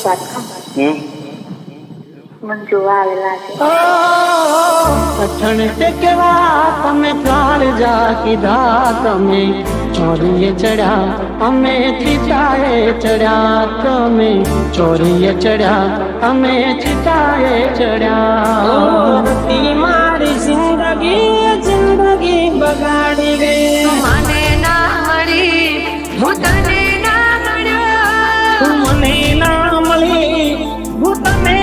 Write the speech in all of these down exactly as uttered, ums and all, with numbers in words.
बात का मन जो आवेला છે અઠણ તે કેવા તમે કાળ જા કીધા તમે ચોરીએ ચડ્યા અમે ચિતાએ ચડ્યા તમે ચોરીએ ચડ્યા અમે ચિતાએ ચડ્યા મારી જિંદગી જિંદગી બગાડી ગઈ મને ના મળી હું તને ના મળ્યો મને ના મળી હું તને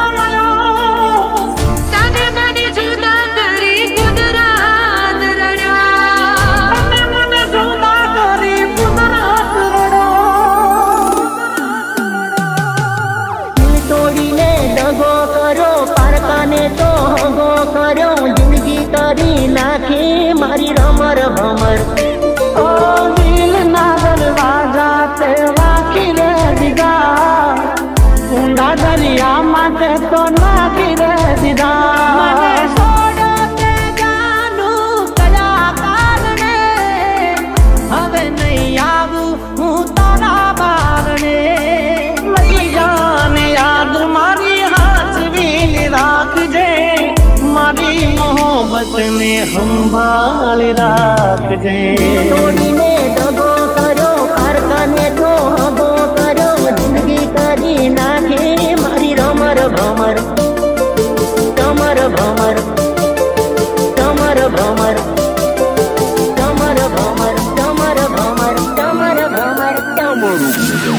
जिंदगी करी नाखी मारी रमर भमर ओ दिल ना दरवाजा ते वाखी रे दीदा ऊंडा दरिया माटे तो नाखी रे दीदा મને છોડો તે જાનું કયા કારણે હવે નહીં આવું હું તારા બારણે લઈ જાને યાદ મારી હાચવી રાખજે मारी मोहब्बत ने संभाल राखजे तोड़ी ने दगो करो कारखाने तो हगो करो जिंदगी करी नाखे मारी रमर भमर कमर भमर कमर भमर कमर भमर कमर भमर कमर भमर कमर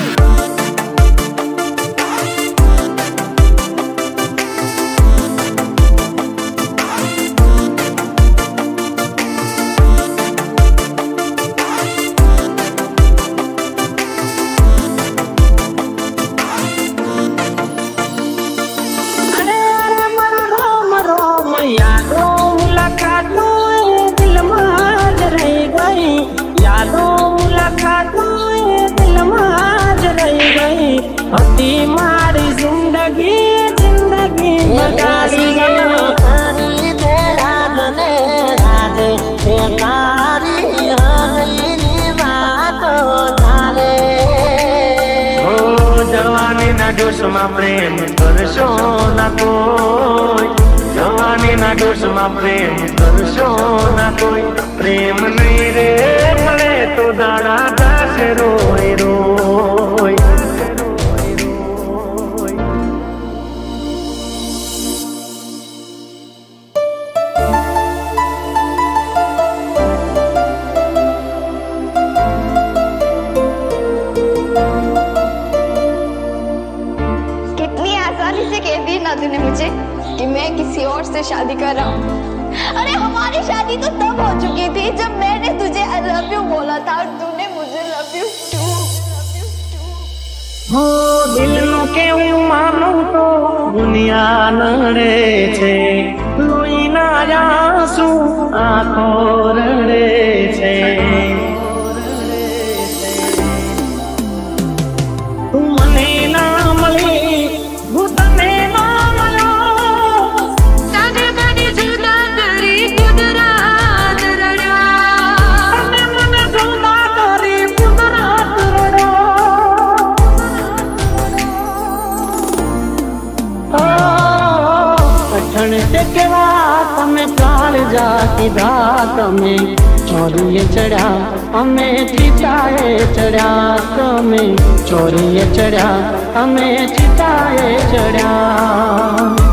हती मारी जिंदगी जिंदगी बगाड़ी गई तेरा ने राज तेरी हरी बात जाने ओ जवानी ना जोश में प्रेम करशो ना कोई जवानी ना जोश में प्रेम करशो ना कोई प्रेम नहीं रे भले तो दाड़ा दास रोए रोए तूने मुझे कि मैं किसी और से शादी कर रहा हूँ। अरे हमारी शादी तो तब हो चुकी थी जब मैंने तुझे आई लव यू बोला था और तूने मुझे लव यू टू। हो दिल नो केवू मानू तो दुनिया नड़े छे लोई ना आंसू आंखो रड़े छे तू मने ना मળી હું તને ના તે કેવા તમે કાળ જા કીધા તમે ચોરીએ ચડ્યા અમે ચિતાએ ચડ્યા તમે ચોરીએ ચડ્યા અમે ચિતાએ ચડ્યા